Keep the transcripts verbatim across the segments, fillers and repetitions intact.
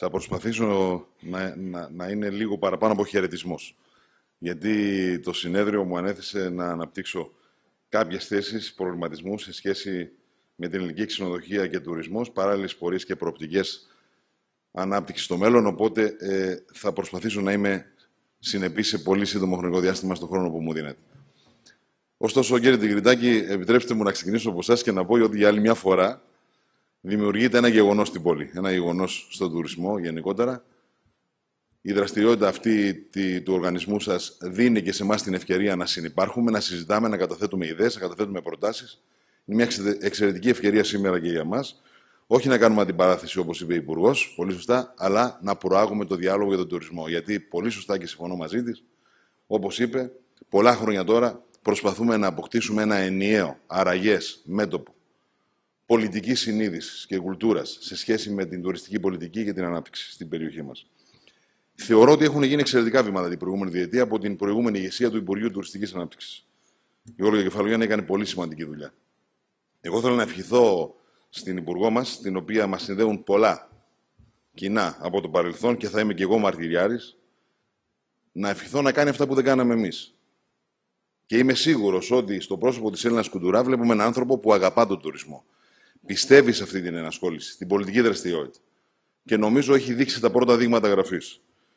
Θα προσπαθήσω να, να, να είναι λίγο παραπάνω από χαιρετισμός. Γιατί το συνέδριο μου ανέθεσε να αναπτύξω κάποιες θέσεις προβληματισμού σε σχέση με την ελληνική ξενοδοχεία και τουρισμός, παράλληλες πορείες και προοπτικές ανάπτυξης στο μέλλον. Οπότε ε, θα προσπαθήσω να είμαι συνεπής σε πολύ σύντομο χρονικό διάστημα στον χρόνο που μου δίνεται. Ωστόσο, κύριε Τιγκριτάκη, επιτρέψτε μου να ξεκινήσω από εσάς και να πω ότι για άλλη μια φορά δημιουργείται ένα γεγονός στην πόλη. Ένα γεγονός στον τουρισμό γενικότερα. Η δραστηριότητα αυτή του οργανισμού σας δίνει και σε εμάς την ευκαιρία να συνυπάρχουμε, να συζητάμε, να καταθέτουμε ιδέες, να καταθέτουμε προτάσεις. Είναι μια εξαιρετική ευκαιρία σήμερα και για μας. Όχι να κάνουμε αντιπαράθεση, όπως είπε η Υπουργός, πολύ σωστά, αλλά να προάγουμε το διάλογο για τον τουρισμό. Γιατί πολύ σωστά και συμφωνώ μαζί της, όπως είπε, πολλά χρόνια τώρα προσπαθούμε να αποκτήσουμε ένα ενιαίο, αραγές μέτωπο πολιτικής συνείδησης και κουλτούρας σε σχέση με την τουριστική πολιτική και την ανάπτυξη στην περιοχή μας. Θεωρώ ότι έχουν γίνει εξαιρετικά βήματα την προηγούμενη διετία από την προηγούμενη ηγεσία του Υπουργείου Τουριστικής Ανάπτυξης. Η Όλγα Κεφαλογιάννη έκανε πολύ σημαντική δουλειά. Εγώ θέλω να ευχηθώ στην Υπουργό μας, την οποία μας συνδέουν πολλά κοινά από το παρελθόν και θα είμαι και εγώ μαρτυριάρης, να ευχηθώ να κάνει αυτά που δεν κάναμε εμείς. Και είμαι σίγουρος ότι στο πρόσωπο της Έλληνας Κουντουρά βλέπουμε έναν άνθρωπο που αγαπά τον τουρισμό. Πιστεύει σε αυτή την ενασχόληση, την πολιτική δραστηριότητα. Και νομίζω έχει δείξει τα πρώτα δείγματα γραφής.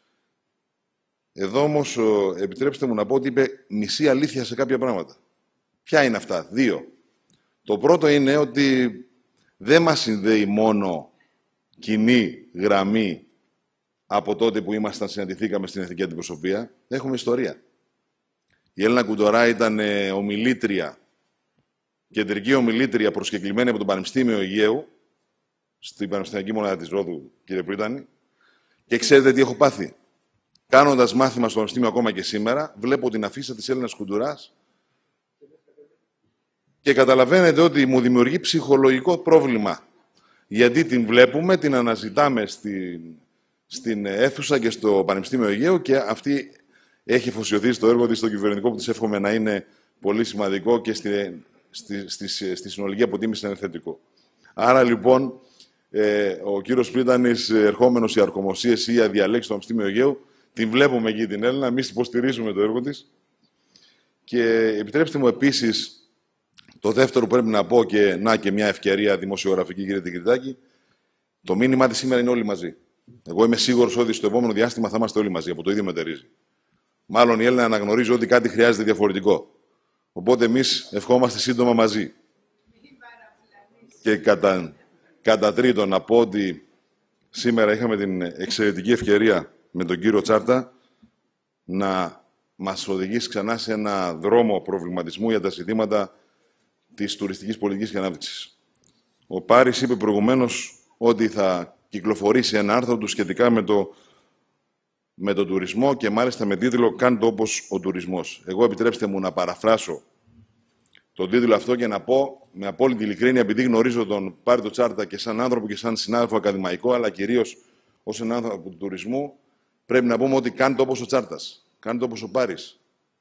Εδώ όμως επιτρέψτε μου να πω ότι είπε μισή αλήθεια σε κάποια πράγματα. Ποια είναι αυτά? Δύο. Το πρώτο είναι ότι δεν μας συνδέει μόνο κοινή γραμμή από τότε που ήμασταν, συναντηθήκαμε στην Εθνική Αντιπροσωπεία. Έχουμε ιστορία. Η Έλληνα Κουντουρά ήταν ομιλήτρια, κεντρική ομιλήτρια προσκεκλημένη από το Πανεπιστήμιο Αιγαίου, στην Πανεπιστημιακή Μονάδα της Ρόδου, κύριε Πρίτανη. Και ξέρετε τι έχω πάθει? Κάνοντας μάθημα στο Πανεπιστήμιο ακόμα και σήμερα, βλέπω την αφίσα της Έλληνας Κουντουράς και καταλαβαίνετε ότι μου δημιουργεί ψυχολογικό πρόβλημα. Γιατί την βλέπουμε, την αναζητάμε στην, στην αίθουσα και στο Πανεπιστήμιο Αιγαίου και αυτή έχει αφοσιωθεί στο έργο της, στο κυβερνητικό, που της εύχομαι να είναι πολύ σημαντικό και στη, στη, στη, στη συνολική αποτίμηση να είναι θετικό. Άρα λοιπόν, ε, ο κύριος Πρίτανης, ερχόμενος οι αρκομοσίες ή οι αδιαλέξεις στο Πανεπιστήμιο Αιγαίου, την βλέπουμε εκεί την Έλληνα, εμείς υποστηρίζουμε το έργο της. Και επιτρέψτε μου επίσης, το δεύτερο που πρέπει να πω, και να και μια ευκαιρία δημοσιογραφική, κύριε Τιγκριτάκη, το μήνυμά της σήμερα είναι όλοι μαζί. Εγώ είμαι σίγουρος ότι στο επόμενο διάστημα θα είμαστε όλοι μαζί, από το ίδιο μετερίζει. Μάλλον η Έλληνα αναγνωρίζει ότι κάτι χρειάζεται διαφορετικό. Οπότε εμείς ευχόμαστε σύντομα μαζί. Και κατά, κατά τρίτον, να πω ότι σήμερα είχαμε την εξαιρετική ευκαιρία με τον κύριο Τσάρτα να μας οδηγήσει ξανά σε ένα δρόμο προβληματισμού για τα ζητήματα της τουριστικής πολιτικής και ανάπτυξης. Ο Πάρης είπε προηγουμένως ότι θα κυκλοφορήσει ένα άρθρο του σχετικά με το, με το τουρισμό και μάλιστα με τίτλο «Κάν το όπως ο τουρισμός». Εγώ επιτρέψτε μου να παραφράσω τον τίτλο αυτό και να πω με απόλυτη ειλικρίνεια, επειδή γνωρίζω τον Πάρη το Τσάρτα και σαν άνθρωπο και σαν συνάδελφο ακαδημαϊκό, αλλά κυρίως ως έναν άνθρωπο του τουρισμού, πρέπει να πούμε ότι κάνει το όπως ο Τσάρτας, κάνει το όπως ο Πάρης.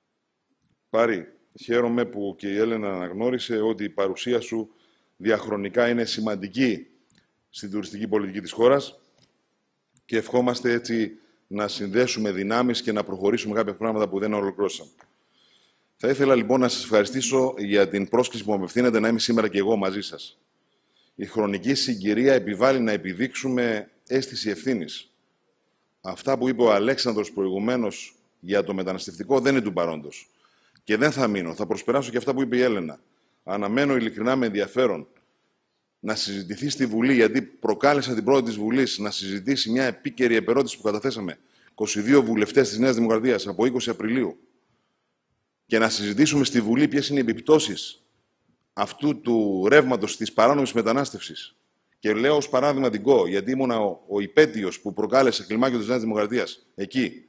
Πάρη, χαίρομαι που και η Έλενα αναγνώρισε ότι η παρουσία σου διαχρονικά είναι σημαντική στην τουριστική πολιτική της χώρας και ευχόμαστε έτσι να συνδέσουμε δυνάμεις και να προχωρήσουμε κάποια πράγματα που δεν ολοκληρώσαμε. Θα ήθελα λοιπόν να σας ευχαριστήσω για την πρόσκληση που μου απευθύνετε να είμαι σήμερα και εγώ μαζί σας. Η χρονική συγκυρία επιβάλλει να επιδείξουμε αίσθηση ευθύνης. Αυτά που είπε ο Αλέξανδρος προηγουμένως για το μεταναστευτικό δεν είναι του παρόντος. Και δεν θα μείνω. Θα προσπεράσω και αυτά που είπε η Έλενα. Αναμένω ειλικρινά με ενδιαφέρον να συζητηθεί στη Βουλή, γιατί προκάλεσα την πρόεδρο της Βουλής να συζητήσει μια επίκαιρη επερώτηση που καταθέσαμε είκοσι δύο βουλευτές της Νέας Δημοκρατίας από είκοσι Απριλίου και να συζητήσουμε στη Βουλή ποιες είναι οι επιπτώσεις αυτού του ρεύματος της παράνομης μετανάστευσης. Και λέω ως παράδειγμα την ΚΟ, γιατί ήμουν ο, ο υπέτειος που προκάλεσε κλιμάκιο της Νέας Δημοκρατίας εκεί.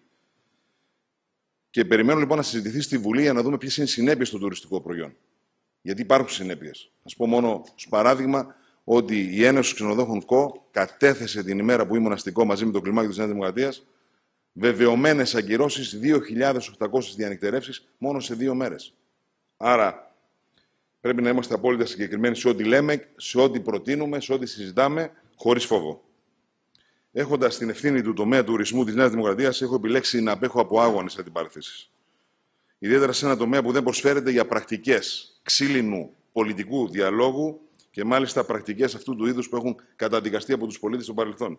Και περιμένω λοιπόν να συζητηθεί στη Βουλή για να δούμε ποιες είναι οι συνέπειες στο τουριστικό προϊόν. Γιατί υπάρχουν συνέπειες. Ας πω μόνο ως παράδειγμα ότι η Ένωση Ξενοδόχων ΚΟ κατέθεσε την ημέρα που ήμουν αστικό μαζί με το κλιμάκιο της Νέας Δημοκρατίας βεβαιωμένες αγκυρώσεις δύο χιλιάδες οκτακόσιες διανυκτερεύσεις μόνο σε δύο μέρες. Άρα πρέπει να είμαστε απόλυτα συγκεκριμένοι σε ό,τι λέμε, σε ό,τι προτείνουμε, σε ό,τι συζητάμε, χωρίς φόβο. έχοντας την ευθύνη του τομέα του τουρισμού της Νέας Δημοκρατίας, έχω επιλέξει να απέχω από άγονες αντιπαραθέσεις. Ιδιαίτερα σε ένα τομέα που δεν προσφέρεται για πρακτικές ξύλινου πολιτικού διαλόγου και μάλιστα πρακτικές αυτού του είδους που έχουν καταδικαστεί από τους πολίτες στο παρελθόν.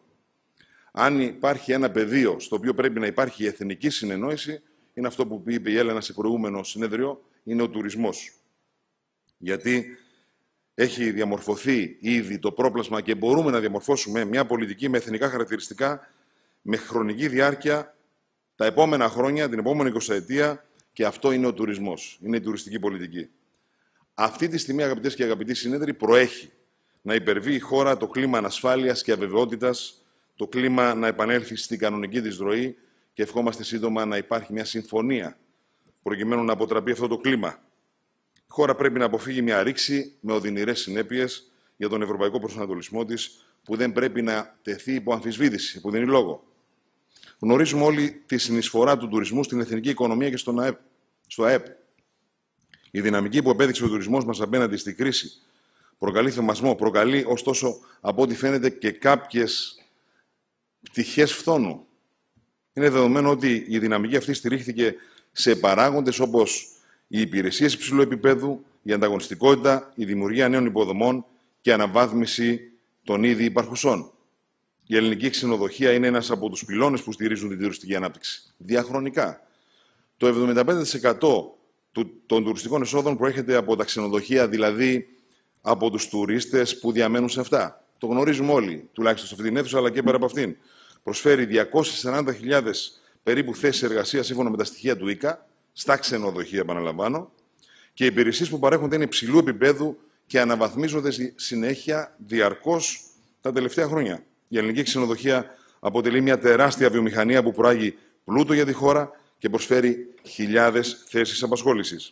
Αν υπάρχει ένα πεδίο στο οποίο πρέπει να υπάρχει η εθνική συνεννόηση, είναι αυτό που είπε η Έλενα σε προηγούμενο συνέδριο, είναι ο τουρισμός. Γιατί έχει διαμορφωθεί ήδη το πρόπλασμα και μπορούμε να διαμορφώσουμε μια πολιτική με εθνικά χαρακτηριστικά, με χρονική διάρκεια τα επόμενα χρόνια, την επόμενη εικοσαετία, και αυτό είναι ο τουρισμός, είναι η τουριστική πολιτική. Αυτή τη στιγμή, αγαπητές και αγαπητοί συνέδροι, προέχει να υπερβεί η χώρα το κλίμα ανασφάλειας και αβεβαιότητας, το κλίμα να επανέλθει στην κανονική της ροή και ευχόμαστε σύντομα να υπάρχει μια συμφωνία προκειμένου να αποτραπεί αυτό το κλίμα. Η χώρα πρέπει να αποφύγει μια ρήξη με οδυνηρές συνέπειες για τον ευρωπαϊκό προσανατολισμό της, που δεν πρέπει να τεθεί υπό αμφισβήτηση, που δεν είναι λόγο. Γνωρίζουμε όλοι τη συνεισφορά του τουρισμού στην εθνική οικονομία και στον ΑΕΠ, στο ΑΕΠ. Η δυναμική που επέδειξε ο τουρισμός μας απέναντι στη κρίση προκαλεί θαυμασμό, προκαλεί ωστόσο από ό,τι φαίνεται και κάποιες πτυχές φθόνου. Είναι δεδομένο ότι η δυναμική αυτή στηρίχθηκε σε παράγοντες όπως οι υπηρεσίες υψηλού επίπεδου, η ανταγωνιστικότητα, η δημιουργία νέων υποδομών και αναβάθμιση των ήδη υπαρχουσών. Η ελληνική ξενοδοχεία είναι ένας από τους πυλώνες που στηρίζουν την τουριστική ανάπτυξη. Διαχρονικά. Το εβδομήντα πέντε τοις εκατό των τουριστικών εσόδων προέρχεται από τα ξενοδοχεία, δηλαδή από τους τουρίστες που διαμένουν σε αυτά. Το γνωρίζουμε όλοι, τουλάχιστον σε αυτή την αίθουσα, αλλά και πέρα από αυτήν. Προσφέρει διακόσιες σαράντα χιλιάδες περίπου θέσεις εργασίας σύμφωνα με τα στοιχεία του ΙΚΑ, στα ξενοδοχεία, επαναλαμβάνω, και οι υπηρεσίες που παρέχονται είναι υψηλού επίπεδου και αναβαθμίζονται συνέχεια διαρκώς τα τελευταία χρόνια. Η ελληνική ξενοδοχεία αποτελεί μια τεράστια βιομηχανία που προάγει πλούτο για τη χώρα και προσφέρει χιλιάδες θέσεις απασχόλησης.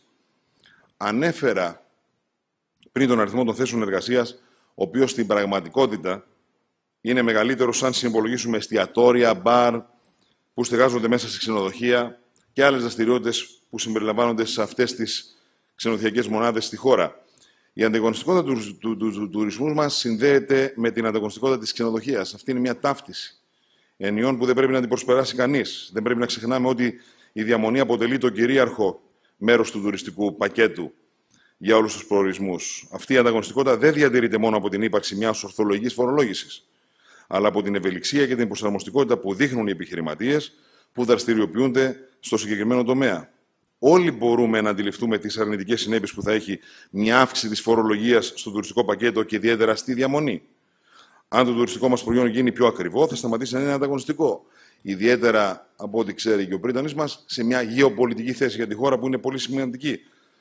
Ανέφερα πριν τον αριθμό των θέσεων εργασίας, ο οποίος στην πραγματικότητα είναι μεγαλύτερος αν συμπολογίσουμε εστιατόρια, μπαρ που στεγάζονται μέσα σε ξενοδοχεία και άλλες δραστηριότητες που συμπεριλαμβάνονται σε αυτές τις ξενοδοχειακές μονάδες στη χώρα. Η ανταγωνιστικότητα του, του, του, του τουρισμού μας συνδέεται με την ανταγωνιστικότητα της ξενοδοχείας. Αυτή είναι μια ταύτιση ενιών που δεν πρέπει να την προσπεράσει κανείς. Δεν πρέπει να ξεχνάμε ότι η διαμονή αποτελεί το κυρίαρχο μέρος του τουριστικού πακέτου για όλους τους προορισμούς. Αυτή η ανταγωνιστικότητα δεν διατηρείται μόνο από την ύπαρξη μιας ορθολογικής φορολόγησης, αλλά από την ευελιξία και την προσαρμοστικότητα που δείχνουν οι επιχειρηματίες που δραστηριοποιούνται στο συγκεκριμένο τομέα. Όλοι μπορούμε να αντιληφθούμε τις αρνητικές συνέπειες που θα έχει μια αύξηση της φορολογίας στο τουριστικό πακέτο και ιδιαίτερα στη διαμονή. Αν το τουριστικό μας προϊόν γίνει πιο ακριβό, θα σταματήσει να είναι ανταγωνιστικό. Ιδιαίτερα, από ό,τι ξέρει και ο πρίτανης μας, σε μια γεωπολιτική θέση για τη χώρα που είναι πολύ σημαντική.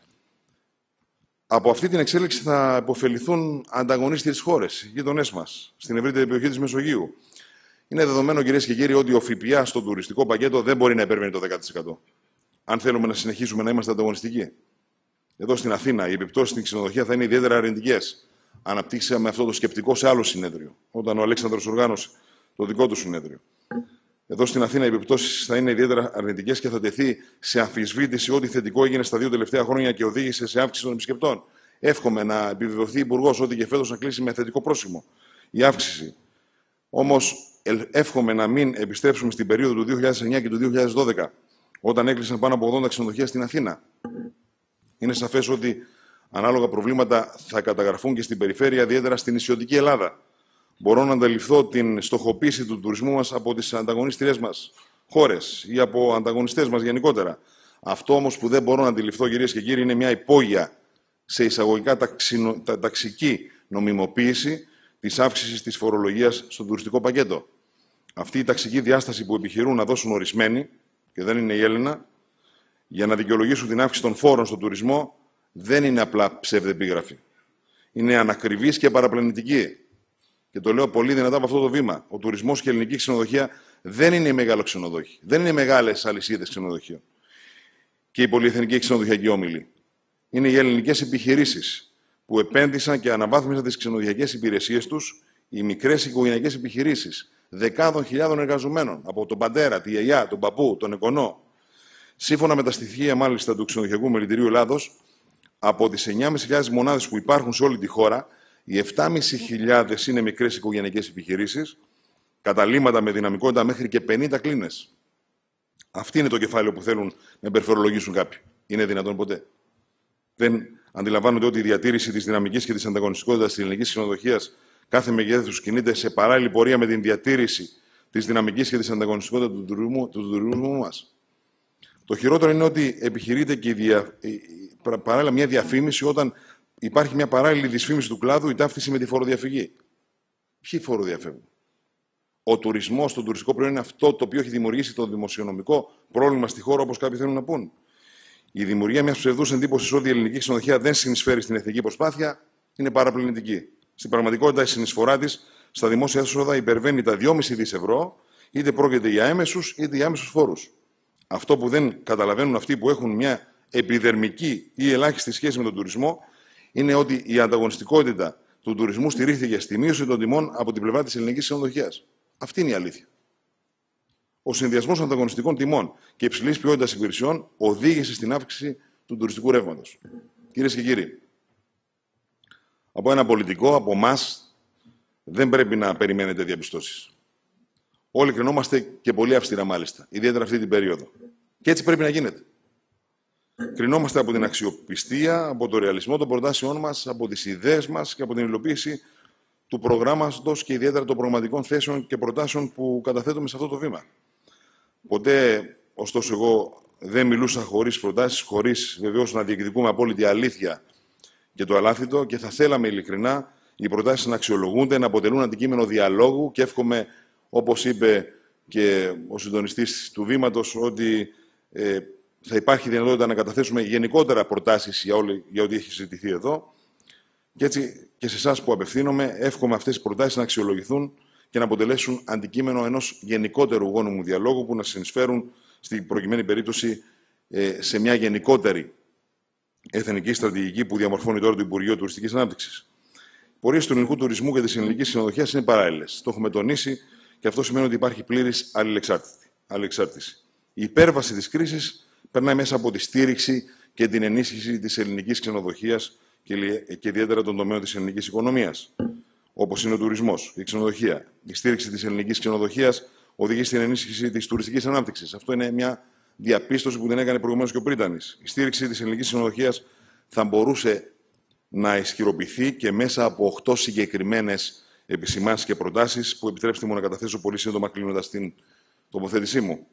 Από αυτή την εξέλιξη θα υποφεληθούν ανταγωνίστριες χώρες, οι γείτονές μας, στην ευρύτερη περιοχή της Μεσογείου. Είναι δεδομένο, κυρίες και κύριοι, ότι ο ΦΠΑ στο τουριστικό πακέτο δεν μπορεί να υπερβαίνει το δέκα τοις εκατό. Αν θέλουμε να συνεχίσουμε να είμαστε ανταγωνιστικοί. Εδώ στην Αθήνα, οι επιπτώσεις στην ξενοδοχεία θα είναι ιδιαίτερα αρνητικές. Αναπτύξαμε αυτό το σκεπτικό σε άλλο συνέδριο, όταν ο Αλέξανδρος οργάνωσε το δικό του συνέδριο. Εδώ στην Αθήνα, οι επιπτώσεις θα είναι ιδιαίτερα αρνητικές και θα τεθεί σε αμφισβήτηση ό,τι θετικό έγινε στα δύο τελευταία χρόνια και οδήγησε σε αύξηση των επισκεπτών. Εύχομαι να επιβεβαιωθεί Υπουργός ότι και φέτος να κλείσει με θετικό πρόσημο η αύξηση. Όμως, εύχομαι να μην επιστρέψουμε στην περίοδο του δύο χιλιάδες εννιά και του δύο χιλιάδες δώδεκα, όταν έκλεισαν πάνω από ογδόντα ξενοδοχεία στην Αθήνα. Είναι σαφές ότι ανάλογα προβλήματα θα καταγραφούν και στην περιφέρεια, ιδιαίτερα στην νησιωτική Ελλάδα. Μπορώ να αντιληφθώ την στοχοποίηση του τουρισμού μας από τις ανταγωνίστριές μας χώρες ή από ανταγωνιστές μας γενικότερα. Αυτό όμως που δεν μπορώ να αντιληφθώ, κυρίες και κύριοι, είναι μια υπόγεια σε εισαγωγικά ταξινο... τα... ταξική νομιμοποίηση της αύξησης της φορολογίας στο τουριστικό πακέτο. Αυτή η ταξική διάσταση που επιχειρούν να δώσουν ορισμένοι, και δεν είναι η Έλληνα, για να δικαιολογήσουν την αύξηση των φόρων στον τουρισμό, δεν είναι απλά ψευδεπίγραφη. Είναι ανακριβής και παραπλανητική. Και το λέω πολύ δυνατά από αυτό το βήμα. Ο τουρισμός και η ελληνική ξενοδοχεία δεν είναι οι μεγάλο ξενοδόχοι. Δεν είναι οι μεγάλες αλυσίδες ξενοδοχείων. Και οι πολυεθνικοί ξενοδοχειακοί όμιλοι. Είναι οι ελληνικές επιχειρήσεις που επένδυσαν και αναβάθμισαν τις ξενοδοχειακές υπηρεσίες τους, οι μικρές οικογενειακές επιχειρήσεις δεκάδων χιλιάδων εργαζομένων από τον πατέρα, τη γιαγιά, τον παππού, τον εγγονό. Σύμφωνα με τα στοιχεία μάλιστα του Ξενοδοχειακού Μελητηρίου Ελλάδος, από τις εννιά χιλιάδες πεντακόσιες μονάδες που υπάρχουν σε όλη τη χώρα, οι επτά χιλιάδες πεντακόσιες είναι μικρές οικογενειακές επιχειρήσεις καταλύματα με δυναμικότητα μέχρι και πενήντα κλίνες. Αυτή είναι το κεφάλαιο που θέλουν να υπερφορολογήσουν κάποιοι. Είναι δυνατόν ποτέ? Δεν αντιλαμβάνονται ότι η διατήρηση της δυναμικής και της ανταγωνιστικότητας της ελληνικής ξενοδοχείας κάθε μεγέθους κινείται σε παράλληλη πορεία με την διατήρηση της δυναμικής και της ανταγωνιστικότητας του τουρισμού, του τουρισμού μας? Το χειρότερο είναι ότι επιχειρείται και η δια... παράλληλα μια διαφήμιση όταν υπάρχει μια παράλληλη δυσφήμιση του κλάδου, η ταύτιση με τη φοροδιαφυγή. Ποιοι φοροδιαφεύγουν? Ο τουρισμός, το τουριστικό προϊόν είναι αυτό το οποίο έχει δημιουργήσει το δημοσιονομικό πρόβλημα στη χώρα, όπως κάποιοι θέλουν να πούν. Η δημιουργία μιας ψευδούς εντύπωσης ότι η ελληνική ξενοδοχεία δεν συνεισφέρει στην εθνική προσπάθεια είναι παραπλανητική. Στην πραγματικότητα, η συνεισφορά της στα δημόσια έσοδα υπερβαίνει τα δυόμισι δις ευρώ, είτε πρόκειται για έμεσους είτε για άμεσους φόρους. Αυτό που δεν καταλαβαίνουν αυτοί που έχουν μια επιδερμική ή ελάχιστη σχέση με τον τουρισμό είναι ότι η ανταγωνιστικότητα του τουρισμού στηρίχθηκε στη μείωση των τιμών από την πλευρά της ελληνικής ξενοδοχείας. Αυτή είναι η αλήθεια. Ο συνδυασμός ανταγωνιστικών τιμών και υψηλής ποιότητας υπηρεσιών οδήγησε στην αύξηση του τουριστικού ρεύματος. Κυρίες και κύριοι, από ένα πολιτικό, από εμάς, δεν πρέπει να περιμένετε διαπιστώσεις. Όλοι κρινόμαστε και πολύ αυστηρά, μάλιστα, ιδιαίτερα αυτή την περίοδο. Και έτσι πρέπει να γίνεται. Κρινόμαστε από την αξιοπιστία, από το ρεαλισμό των προτάσεών μας, από τις ιδέες μας και από την υλοποίηση του προγράμματος και ιδιαίτερα των προγραμματικών θέσεων και προτάσεων που καταθέτουμε σε αυτό το βήμα. Ποτέ, ωστόσο, εγώ δεν μιλούσα χωρίς προτάσεις, χωρίς βεβαίως να διεκδικούμε απόλυτη αλήθεια και το αλάθητο, και θα θέλαμε ειλικρινά οι προτάσεις να αξιολογούνται, να αποτελούν αντικείμενο διαλόγου, και εύχομαι, όπως είπε και ο συντονιστής του βήματος, ότι ε, θα υπάρχει δυνατότητα να καταθέσουμε γενικότερα προτάσεις για, όλη, για ό,τι έχει συζητηθεί εδώ. Και έτσι και σε εσάς που απευθύνομαι, εύχομαι αυτές οι προτάσεις να αξιολογηθούν και να αποτελέσουν αντικείμενο ενός γενικότερου γόνιμου διαλόγου που να συνεισφέρουν στην προκειμένη περίπτωση ε, σε μια γενικότερη εθνική στρατηγική που διαμορφώνει τώρα το Υπουργείο Τουριστικής Ανάπτυξης. Οι πορείες του ελληνικού τουρισμού και της ελληνικής ξενοδοχείας είναι παράλληλες. Το έχουμε τονίσει και αυτό σημαίνει ότι υπάρχει πλήρης αλληλεξάρτηση. Η υπέρβαση της κρίσης περνάει μέσα από τη στήριξη και την ενίσχυση της ελληνικής ξενοδοχείας και ιδιαίτερα των τομέων της ελληνικής οικονομίας, όπως είναι ο τουρισμός, η ξενοδοχεία. Η στήριξη της ελληνικής ξενοδοχείας οδηγεί στην ενίσχυση της τουριστικής ανάπτυξης. Αυτό είναι μια διαπίστωση που την έκανε προηγουμένως και ο Πρίτανης. Η στήριξη της ελληνικής ξενοδοχείας θα μπορούσε να ισχυροποιηθεί και μέσα από οκτώ συγκεκριμένες επισημάνσεις και προτάσεις που, επιτρέψτε μου να καταθέσω πολύ σύντομα κλείνοντας την τοποθέτησή μου.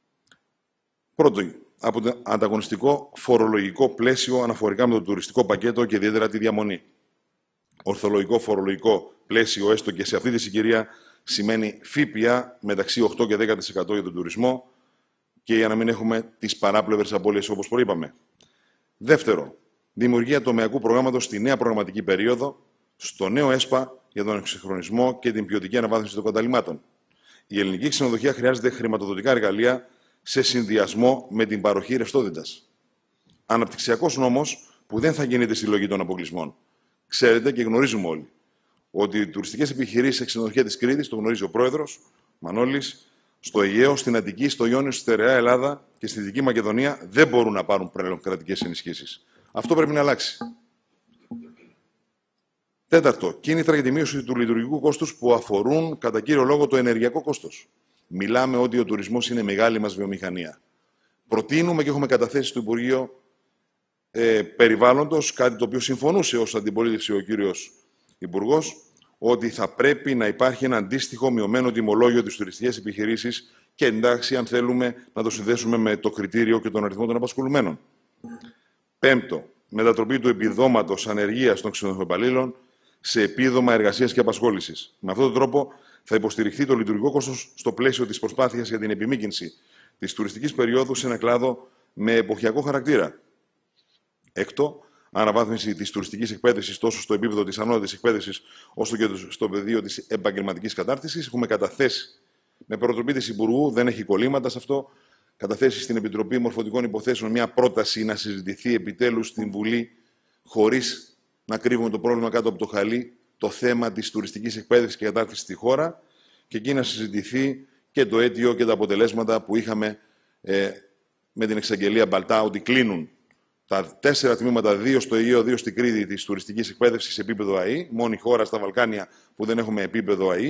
Πρώτον, από το ανταγωνιστικό φορολογικό πλαίσιο αναφορικά με το τουριστικό πακέτο και ιδιαίτερα τη διαμονή. Ορθολογικό φορολογικό πλαίσιο, έστω και σε αυτή τη συγκυρία, σημαίνει ΦΠΑ μεταξύ οκτώ και δέκα τοις εκατό για τον τουρισμό, και για να μην έχουμε τις παράπλευρες απώλειες όπως προείπαμε. Δεύτερο, δημιουργία τομεακού προγράμματος στη νέα προγραμματική περίοδο, στο νέο ΕΣΠΑ για τον εξυγχρονισμό και την ποιοτική αναβάθμιση των καταλυμάτων. Η ελληνική ξενοδοχεία χρειάζεται χρηματοδοτικά εργαλεία σε συνδυασμό με την παροχή ρευστότητας. Αναπτυξιακός νόμος που δεν θα γίνεται στη λογική των αποκλεισμών. Ξέρετε και γνωρίζουμε όλοι ότι οι τουριστικές επιχειρήσεις σε ξενοδοχεία της Κρήτης, το γνωρίζει ο πρόεδρος Μανώλης, στο Αιγαίο, στην Αττική, στο Ιόνιο, στη Στερεά Ελλάδα και στη Δυτική Μακεδονία δεν μπορούν να πάρουν πλέον κρατικές ενισχύσεις. Αυτό πρέπει να αλλάξει. Τέταρτο, κίνητρα για τη μείωση του λειτουργικού κόστους που αφορούν κατά κύριο λόγο το ενεργειακό κόστος. Μιλάμε ότι ο τουρισμός είναι μεγάλη μας βιομηχανία. Προτείνουμε και έχουμε καταθέσει στο Υπουργείο ε, Περιβάλλοντος, κάτι το οποίο συμφωνούσε ως αντιπολίτευση ο κύριος Υπουργός, ότι θα πρέπει να υπάρχει ένα αντίστοιχο μειωμένο τιμολόγιο της τουριστικές επιχειρήσεις και εντάξει, αν θέλουμε, να το συνδέσουμε με το κριτήριο και τον αριθμό των απασχολουμένων. Πέμπτο, μετατροπή του επιδόματος ανεργίας των ξενοδοχειοϊπαλλήλων σε επίδομα εργασίας και απασχόλησης. Με αυτόν τον τρόπο θα υποστηριχθεί το λειτουργικό κόστος στο πλαίσιο της προσπάθειας για την επιμήκυνση της τουριστικής περίοδου σε ένα κλάδο με εποχιακό χαρακτήρα. Έκτο, αναβάθμιση της τουριστικής εκπαίδευσης τόσο στο επίπεδο της ανώτατης εκπαίδευσης όσο και στο πεδίο της επαγγελματικής κατάρτισης. Έχουμε καταθέσει με προτροπή της Υπουργού, δεν έχει κολλήματα σε αυτό, καταθέσει στην Επιτροπή Μορφωτικών Υποθέσεων μια πρόταση να συζητηθεί επιτέλους στην Βουλή, χωρίς να κρύβουμε το πρόβλημα κάτω από το χαλί, το θέμα της τουριστικής εκπαίδευσης και κατάρτισης στη χώρα, και εκεί να συζητηθεί και το αίτιο και τα αποτελέσματα που είχαμε ε, με την εξαγγελία Μπαλτά, ότι κλείνουν τα τέσσερα τμήματα, δύο στο Αιγαίο, δύο στην Κρήτη, της τουριστικής εκπαίδευσης σε επίπεδο ΑΕΗ, μόνη χώρα στα Βαλκάνια που δεν έχουμε επίπεδο ΑΕΗ,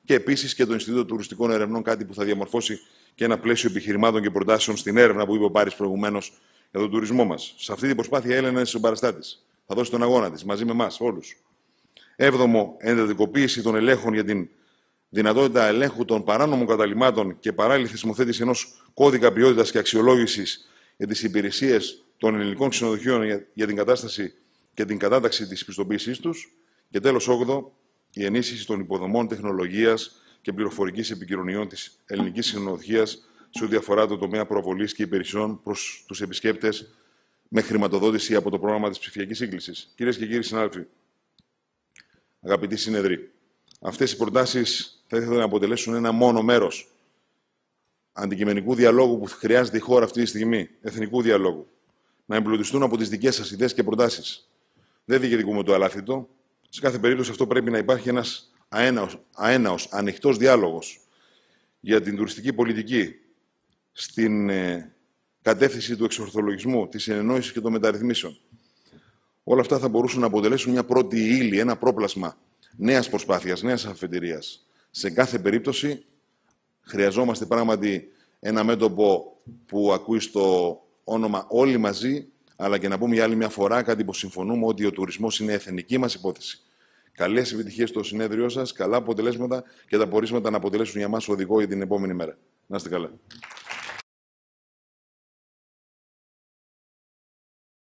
και επίσης και το Ινστιτούτο Τουριστικών Ερευνών, κάτι που θα διαμορφώσει και ένα πλαίσιο επιχειρημάτων και προτάσεων στην έρευνα που είπε ο Πάρης προηγουμένως για τον τουρισμό μας. Σε αυτή την προσπάθεια η Έλενα είναι συμπαραστάτης. Θα δώσει τον αγώνα της μαζί με εμάς όλους. Έβδομο, εντατικοποίηση των ελέγχων για την δυνατότητα ελέγχου των παράνομων καταλυμάτων και παράλληλη θεσμοθέτηση ενός κώδικα ποιότητας και αξιολόγησης για τις υπηρεσίες των ελληνικών ξενοδοχείων για την κατάσταση και την κατάταξη της πιστοποίησής τους. Και τέλος, όγδοο, η ενίσχυση των υποδομών τεχνολογίας και πληροφορικής επικοινωνιών της ελληνικής ξενοδοχείας σε ό,τι αφορά το τομέα προβολής και υπηρεσιών προς τους επισκέπτες με χρηματοδότηση από το πρόγραμμα της ψηφιακής σύγκλησης. Κυρίες και κύριοι συνάδελφοι, αγαπητοί συνεδροί, αυτές οι προτάσεις θα ήθελα να αποτελέσουν ένα μόνο μέρος αντικειμενικού διαλόγου που χρειάζεται η χώρα αυτή τη στιγμή, εθνικού διαλόγου. Να εμπλουτιστούν από τις δικές σας ιδέες και προτάσεις. Δεν διεκδικούμε το αλάθητο. Σε κάθε περίπτωση αυτό πρέπει να υπάρχει ένας αέναος, αέναος ανοιχτός διάλογος για την τουριστική πολιτική στην ε, κατεύθυνση του εξορθολογισμού, της συνεννόησης και των μεταρρυθμίσεων. Όλα αυτά θα μπορούσαν να αποτελέσουν μια πρώτη ύλη, ένα πρόπλασμα νέας προσπάθειας, νέας αφετηρίας. Σε κάθε περίπτωση χρειαζόμαστε πράγματι ένα μέτωπο που ακούει στο όνομα όλοι μαζί, αλλά και να πούμε για άλλη μια φορά κάτι που συμφωνούμε, ότι ο τουρισμός είναι εθνική μας υπόθεση. Καλές επιτυχίες στο συνέδριό σας, καλά αποτελέσματα και τα πορίσματα να αποτελέσουν για μας οδηγό για την επόμενη μέρα. Να είστε καλά.